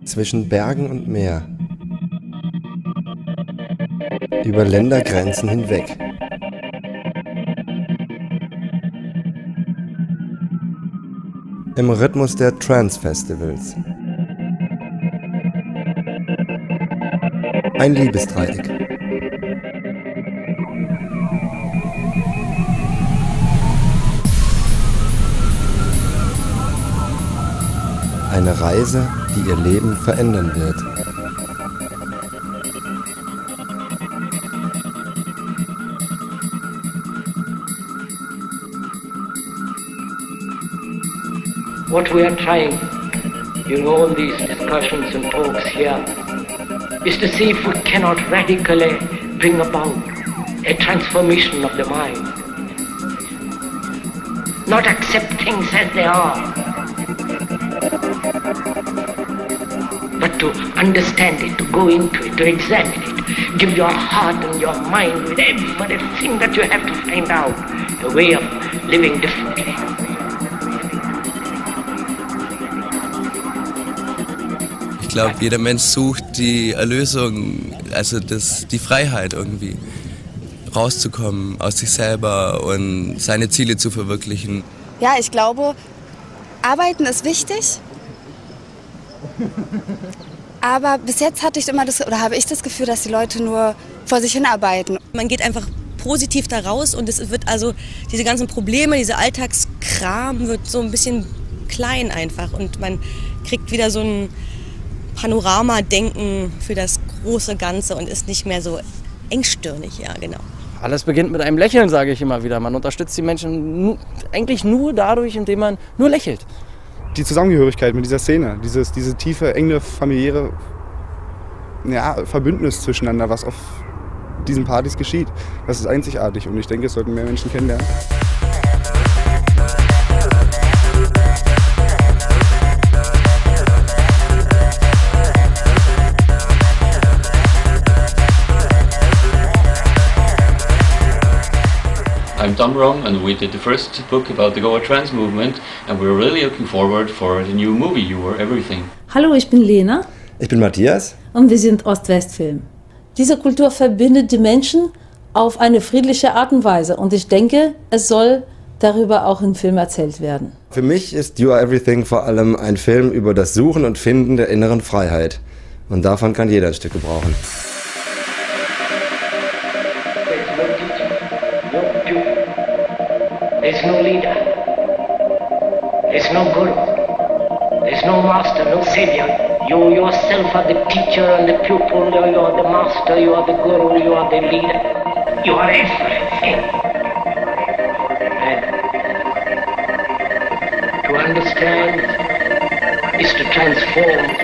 zwischen Bergen und Meer, über Ländergrenzen hinweg. Im Rhythmus der Trance-Festivals. Ein Liebesdreieck. Eine Reise, die ihr Leben verändern wird. What we are trying, all these discussions and talks here, is to see if we cannot radically bring about a transformation of the mind. Not accept things as they are, but to understand it, to go into it, to examine it, give your heart and your mind with everything that you have to find out, a way of living differently. Ich glaube, jeder Mensch sucht die Erlösung, also die Freiheit irgendwie, rauszukommen aus sich selber und seine Ziele zu verwirklichen. Ja, ich glaube, Arbeiten ist wichtig, aber bis jetzt habe ich das Gefühl, dass die Leute nur vor sich hin arbeiten. Man geht einfach positiv da raus und es wird also, diese ganzen Probleme, dieser Alltagskram wird so ein bisschen klein einfach und man kriegt wieder so ein Panorama-Denken für das große Ganze und ist nicht mehr so engstirnig, ja genau. Alles beginnt mit einem Lächeln, sage ich immer wieder. Man unterstützt die Menschen eigentlich nur dadurch, indem man nur lächelt. Die Zusammengehörigkeit mit dieser Szene, diese tiefe, enge, familiäre Verbündnis zwischeneinander, was auf diesen Partys geschieht, das ist einzigartig und ich denke, es sollten mehr Menschen kennenlernen. I'm Tom Rome and we did the first book about the Goa Trance movement and we're really looking forward for the new movie, You Were Everything. Hallo, ich bin Lena. Ich bin Matthias. Und wir sind Ost-West-Film. Diese Kultur verbindet die Menschen auf eine friedliche Art und Weise und ich denke, es soll darüber auch im Film erzählt werden. Für mich ist You Are Everything vor allem ein Film über das Suchen und Finden der inneren Freiheit. Und davon kann jeder ein Stück gebrauchen. There's no leader. There's no guru. There's no master, no savior. You yourself are the teacher and the pupil. You are the master, you are the guru, you are the leader. You are everything. And to understand is to transform.